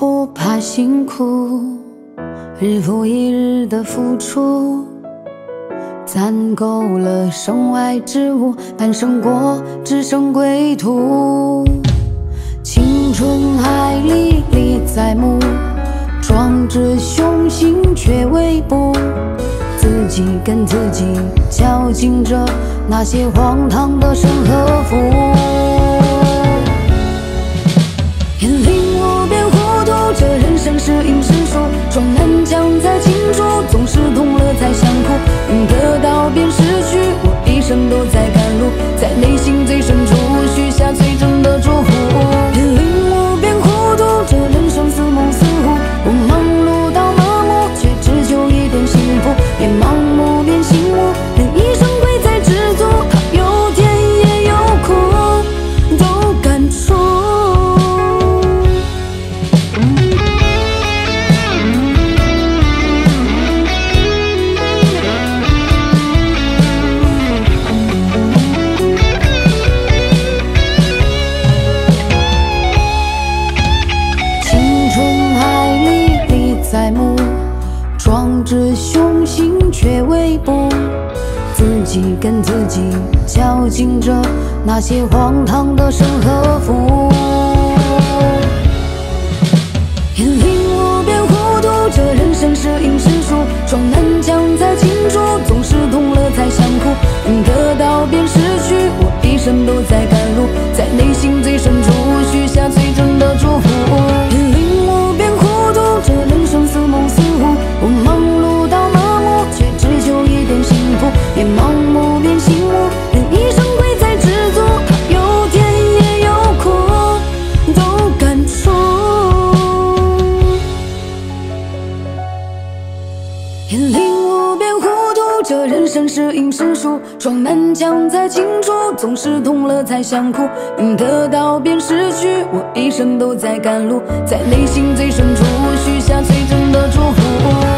不怕辛苦，日复一日的付出，攒够了身外之物，半生过只剩归途。青春海历历在目，壮志雄心却未卜。自己跟自己较劲着那些荒唐的生和福。眼领无边糊涂，这人生是赢是输，撞南墙在清楚，总是痛了才想哭。得到便失去，我一生都在赶路，在内心最深处许下最真的祝福。眼领无边糊涂，这人生似梦似糊，我忙碌到麻木，却只求一点幸福。别盲目变醒悟，人一生贵在知足，他有甜也有苦，都感触。青春海历历在目，壮志雄心却未卜。自己跟自己较劲着那些荒唐的生和福。眼领无边糊涂，这人生是赢是输，撞南墙在清楚，总是痛了才想哭。得到便失去，我一生都在赶路，在内心最深处许下最真的祝福。眼领无边糊涂，这人生似梦似糊，我忙碌到麻木，却只求一点幸福。别盲目变醒悟，人一生贵在知足，他有甜也有苦，都感触。眼领无边糊涂，这人生是赢是输，撞南墙在清楚，总是痛了才想哭。得到便失去，我一生都在赶路，在内心最深处许下最真的祝福。